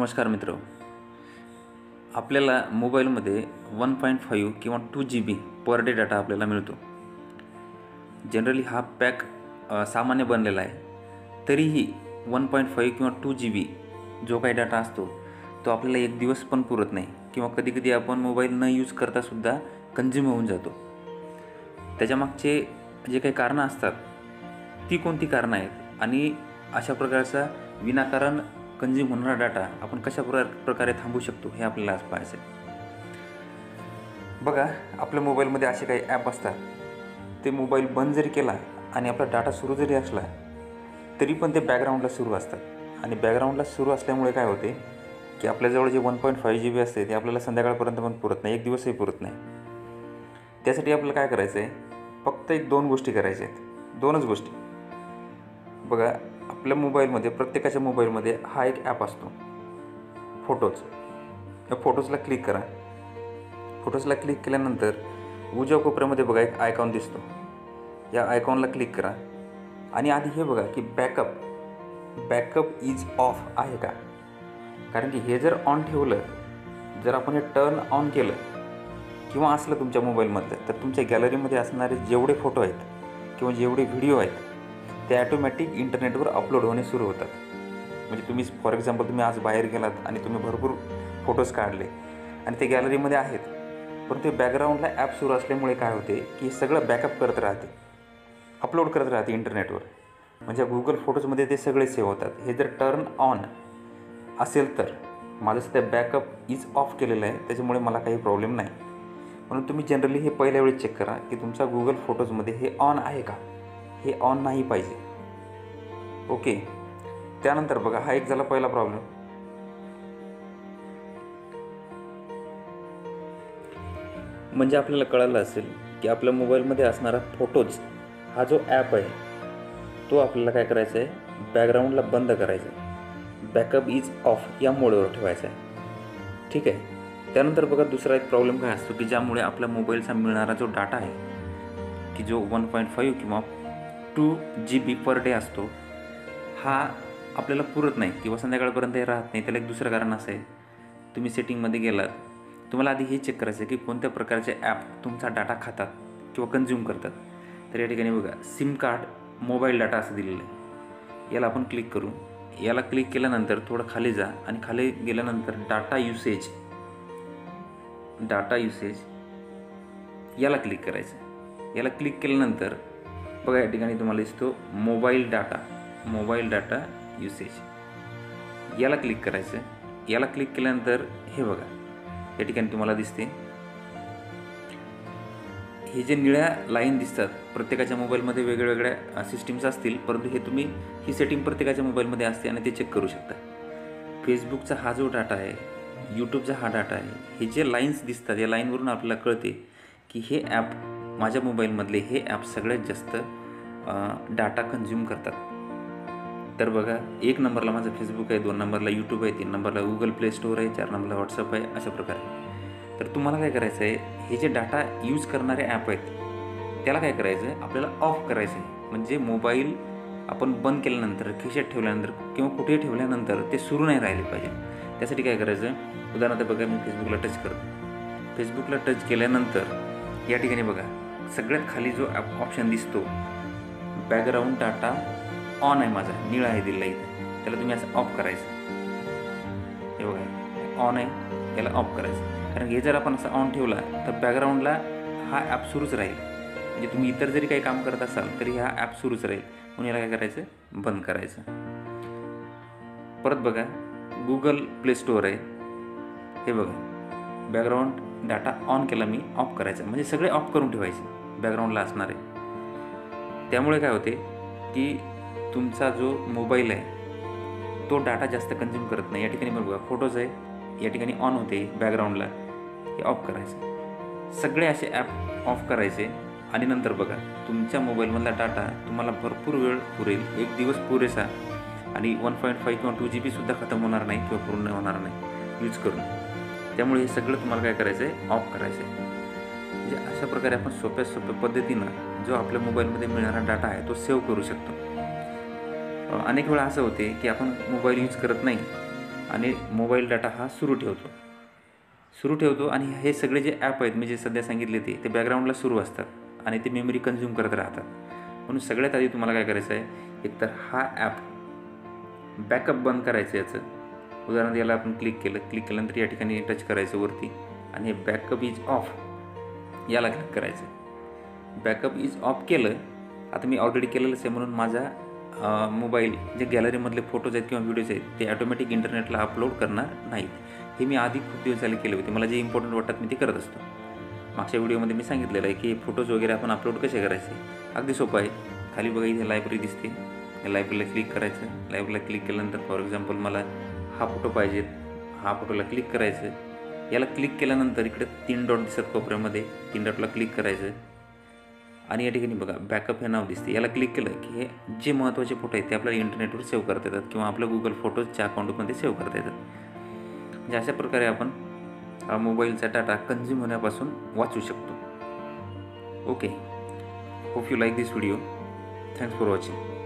नमस्कार मित्र. आपल्याला मोबाईलमध्ये 1.5 किंवा 2 GB पर डे डाटा आपल्याला मिळतो. जनरली हा पॅक सामान्य बनलेला आहे. तरीही 1.5 किंवा 2 GB जो काही डाटा असतो तो आपल्याला एक दिवस पण पुरत नाही किंवा कधीकधी आपण मोबाईल न यूज करतासुद्धा कंझ्युम होऊन जातो. त्याच्यामागचे जे काही कारणं असतात ती कोणती कारणं आहेत आणि अशा प्रकारचा विनाकारण कंझ्युम होणारा डाटा आपण कशा प्रकारे थांबवू शकतो हे आपल्याला आज पाहायचं आहे. बघा, आपल्या मोबाईलमध्ये असे काही ॲप असतात, ते मोबाईल बंद जरी केला आणि आपला डाटा सुरू जरी असला तरी पण ते बॅकग्राऊंडला सुरू असतात आणि बॅकग्राऊंडला सुरू असल्यामुळे काय होते की आपल्याजवळ जे 1.5 GB असते ते आपल्याला संध्याकाळपर्यंत पण पुरत नाही, एक दिवसही पुरत नाही. त्यासाठी आपल्याला काय करायचं आहे, फक्त दोन गोष्टी करायच्या आहेत, दोनच गोष्टी. बघा, आपल्या मोबाईलमध्ये प्रत्येकाच्या मोबाईलमध्ये हा एक ॲप असतो फोटोज. या फोटोजला क्लिक करा. फोटोजला क्लिक केल्यानंतर उजव्या कोपऱ्यामध्ये बघा एक आयकॉन दिसतो. या आयकॉनला क्लिक करा आणि आधी हे बघा की बॅकअप इज ऑफ आहे का. कारण की हे जर ऑन ठेवलं, जर आपण हे टर्न ऑन केलं किंवा असलं तुमच्या मोबाईलमधलं, तर तुमच्या गॅलरीमध्ये असणारे जेवढे फोटो आहेत किंवा जेवढे व्हिडिओ आहेत ते ॲटोमॅटिक इंटरनेटवर अपलोड होणे सुरू होतात. म्हणजे तुम्ही फॉर एक्झाम्पल तुम्ही आज बाहेर गेलात आणि तुम्ही भरपूर फोटोज काढले आणि ते गॅलरीमध्ये आहेत, पण ते बॅकग्राऊंडला ॲप सुरू असल्यामुळे काय होते की सगळं बॅकअप करत राहते, अपलोड करत राहते इंटरनेटवर. म्हणजे गुगल फोटोजमध्ये ते सगळे सेव्ह होतात. हे जर टर्न ऑन असेल तर माझं सध्या बॅकअप इज ऑफ केलेलं आहे, त्याच्यामुळे मला काही प्रॉब्लेम नाही. म्हणून तुम्ही जनरली हे पहिल्या वेळेस चेक करा की तुमच्या गुगल फोटोजमध्ये हे ऑन आहे का. हे ऑन नाही पाहिजे. ओके. त्यानंतर बघा, हा एक झाला पहिला प्रॉब्लेम. म्हणजे आपल्याला कळालं असेल की आपल्या मोबाईलमध्ये असणारा फोटोज हा जो ॲप आहे तो आपल्याला काय करायचा आहे, बॅकग्राऊंडला बंद करायचा आहे, बॅकअप इज ऑफ या मोडवर ठेवायचा आहे. ठीक आहे. त्यानंतर बघा, दुसरा एक प्रॉब्लेम काय असतो की ज्यामुळे आपल्या मोबाईलचा मिळणारा जो डाटा आहे की जो 1.5 किंवा 2 GB पर डे असतो, हा आपल्याला पुरत नाही किंवा संध्याकाळपर्यंत राहत नाही. त्याला एक दुसरं कारण असं आहे, तुम्ही सेटिंगमध्ये गेलात, तुम्हाला आधी हे चेक करायचं आहे की कोणत्या प्रकारचे ॲप तुमचा डाटा खातात किंवा कंझ्युम करतात. तर या ठिकाणी बघा, सिम कार्ड मोबाईल डाटा असं दिलेलं आहे. याला आपण क्लिक करू. याला क्लिक केल्यानंतर थोडं खाली जा आणि खाली गेल्यानंतर डाटा युसेज याला क्लिक करायचं. याला क्लिक केल्यानंतर बघा, या ठिकाणी तुम्हाला दिसतो मोबाईल डाटा युसेज. याला क्लिक करायचं. याला क्लिक केल्यानंतर हे बघा, या ठिकाणी तुम्हाला दिसते हे जे निळ्या लाईन दिसतात, प्रत्येकाच्या मोबाईलमध्ये वेगवेगळ्या सिस्टीम्स असतील, परंतु हे तुम्ही ही सेटिंग प्रत्येकाच्या मोबाईलमध्ये असते आणि ते चेक करू शकता. फेसबुकचा हा जो डाटा आहे, यूट्यूबचा हा डाटा आहे, हे जे लाईन्स दिसतात या लाईनवरून आपल्याला कळते की हे ॲप, माझ्या मोबाईलमधले हे ॲप सगळ्यात जास्त डाटा कंझ्युम करतात. तर बघा, 1 नंबरला माझं फेसबुक आहे, 2 नंबरला यूट्यूब आहे, 3 नंबरला गुगल प्ले स्टोअर आहे, 4 नंबरला व्हॉट्सअप आहे, अशा प्रकारे. तर तुम्हाला काय करायचं आहे, हे जे डाटा यूज करणारे ॲप आहेत त्याला काय करायचं आहे, आपल्याला ऑफ करायचं आहे. म्हणजे मोबाईल आपण बंद केल्यानंतर, खिशात ठेवल्यानंतर किंवा कुठेही ठेवल्यानंतर ते सुरू नाही राहिले पाहिजे. त्यासाठी काय करायचं, उदाहरणार्थ बघा, मी फेसबुकला टच करतो. फेसबुकला टच केल्यानंतर या ठिकाणी बघा, सगळ्यात खाली जो ऑप्शन दिसतो, बॅकग्राऊंड डाटा ऑन आहे, माझा निळा आहे दिलेला इथे, त्याला तुम्ही असं ऑफ करायचं. हे बघा, ऑन आहे, याला ऑफ करायचं. कारण हे जर आपण असं ऑन ठेवला तर बॅकग्राऊंडला हा ॲप सुरूच राहील. म्हणजे तुम्ही इतर जरी काही काम करत असाल तरी हा ॲप सुरूच राहील. म्हणून याला काय करायचं, बंद करायचं. परत बघा, गुगल प्ले स्टोअर आहे, हे बघा, बॅकग्राऊंड डाटा ऑन केला मी, ऑफ करायचा. म्हणजे सगळे ऑफ करून ठेवायचे बॅकग्राऊंडला असणारे. त्यामुळे काय होते की तुमचा जो मोबाईल आहे तो डाटा जास्त कंझ्युम करत नाही. या ठिकाणी बघा, फोटोज आहे, या ठिकाणी ऑन होते बॅकग्राऊंडला, हे ऑफ करायचं. सगळे असे ॲप ऑफ करायचे आणि नंतर बघा, तुमच्या मोबाईलमधला डाटा तुम्हाला भरपूर वेळ पुरेल, एक दिवस पुरेसा, आणि 1.5 किंवा 2 GBसुद्धा खतम होणार नाही किंवा पूर्ण होणार नाही यूज करून. त्यामुळे हे सगळं तुम्हाला काय करायचं आहे, ऑफ करायचं आहे. म्हणजे अशा प्रकारे आपण सोप्या पद्धतीनं जो आपल्या मोबाईलमध्ये मिळणारा डाटा आहे तो सेव्ह करू शकतो. अनेक वेळा असं होते की आपण मोबाईल यूज करत नाही आणि मोबाईल डाटा हा सुरू ठेवतो आणि हे सगळे जे ॲप आहेत मी जे सध्या सांगितले ते बॅकग्राऊंडला सुरू असतात आणि ते मेमरी कन्झ्युम करत राहतात. म्हणून सगळ्यात आधी तुम्हाला काय करायचं आहे, एकतर हा ॲप बॅकअप बंद करायचं याचं. उदाहरणार्थ याला आपण क्लिक केल्यानंतर या ठिकाणी टच करायचं वरती आणि हे बॅकअप इज ऑफ याला क्लिक करायचं. बॅकअप इज ऑफ केलं. आता मी ऑलरेडी केलेलंच आहे म्हणून माझा मोबाईल जे गॅलरीमधले फोटोज आहेत किंवा व्हिडिओज आहेत ते ॲटोमॅटिक इंटरनेटला अपलोड करणार नाहीत. हे मी आधी खूप दिवस झाले केले होते. मला जे इम्पॉर्टंट वाटतात मी ते करत असतो. मागच्या व्हिडिओमध्ये मी सांगितलेलं आहे की फोटोज वगैरे आपण अपलोड कसे करायचे. अगदी सोपं आहे. खाली बघा इथे लायब्ररी दिसते. या लायब्ररीला क्लिक करायचं. लायब्ररीला क्लिक केल्यानंतर फॉर एक्झाम्पल मला हा फोटो पाहिजेत. हा फोटोला क्लिक करायचं. याला क्लिक केल्यानंतर इकडे 3 डॉट दिसतात कोपऱ्यामध्ये. 3 डॉटला क्लिक करायचं आणि या ठिकाणी बघा बॅकअप हे नाव दिसते. याला क्लिक केलं की हे जे महत्त्वाचे फोटो आहेत ते आपल्याला इंटरनेटवर सेव्ह करता येतात किंवा आपल्या गुगल फोटोजच्या अकाउंटमध्ये सेव्ह करता येतात. म्हणजे अशा प्रकारे आपण मोबाईलचा डाटा कन्झ्युम होण्यापासून वाचू शकतो. Okay, hope you like this video. Thanks for watching.